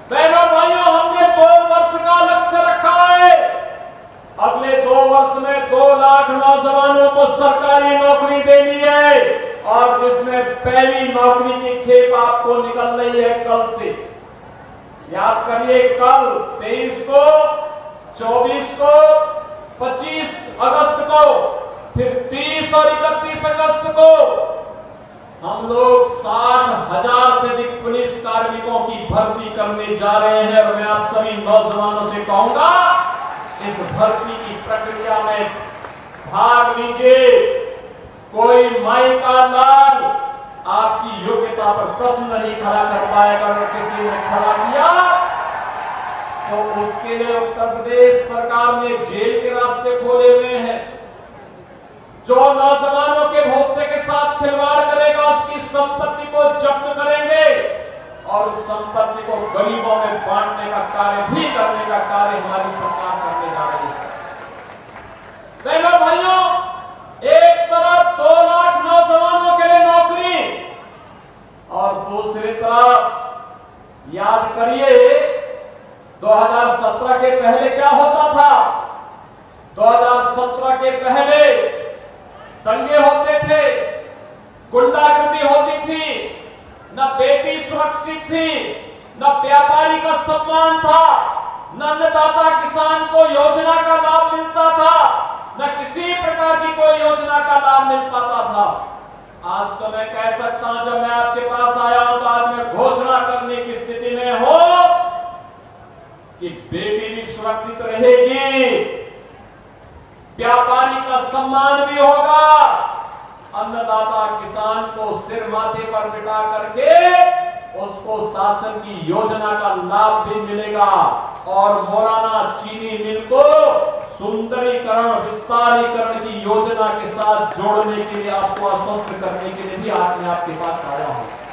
बहनों भाइयों, हमने 2 वर्ष का लक्ष्य रखा है। अगले 2 वर्ष में 2 लाख नौजवानों को सरकारी नौकरी देनी है और जिसमें पहली नौकरी की खेप आपको निकल रही है कल से। याद करिए, कल 23 को, 24 को, 25 अगस्त को, फिर 30 और 31 अगस्त को हम लोग 60,000 से अधिक पुलिस कार्मिकों की भर्ती करने जा रहे हैं। और मैं आप सभी नौजवानों से कहूंगा, इस भर्ती की प्रक्रिया में भाग लीजिए। कोई माई का लाल आपकी योग्यता पर प्रश्न नहीं खड़ा कर पाएगा। अगर किसी ने खड़ा किया तो उसके लिए उत्तर प्रदेश सरकार ने जेल के रास्ते खोले हुए हैं। जो नौजवानों के भविष्य के साथ खिलवाड़ करेगा उसकी संपत्ति को जब्त करेंगे और उस संपत्ति को गरीबों में बांटने का कार्य भी करने का कार्य हमारी सरकार करने जा रही है। बहनों भाइयों, एक तरफ 2 लाख नौजवानों के लिए नौकरी और दूसरी तरफ याद करिए 2017 के पहले क्या होता था। 2017 के पहले दंगे होते थे, गुंडागर्दी होती थी, न बेटी सुरक्षित थी, न व्यापारी का सम्मान था, न अन्नदाता किसान को योजना का लाभ मिलता था, न किसी प्रकार की कोई योजना का लाभ मिल पाता था। आज तो मैं कह सकता हूं, जब मैं आपके पास आया हूं तो आज मैं घोषणा करने की स्थिति में हूं कि बेटी भी सुरक्षित रहेगी, व्यापारी का सम्मान भी होगा, अन्नदाता किसान को सिर माथे पर बिठा करके उसको शासन की योजना का लाभ भी मिलेगा और मोराना चीनी मिल को सुंदरीकरण विस्तारीकरण की योजना के साथ जोड़ने के लिए आपको आश्वस्त करने के लिए भी आज मैं आपके पास आया हूं।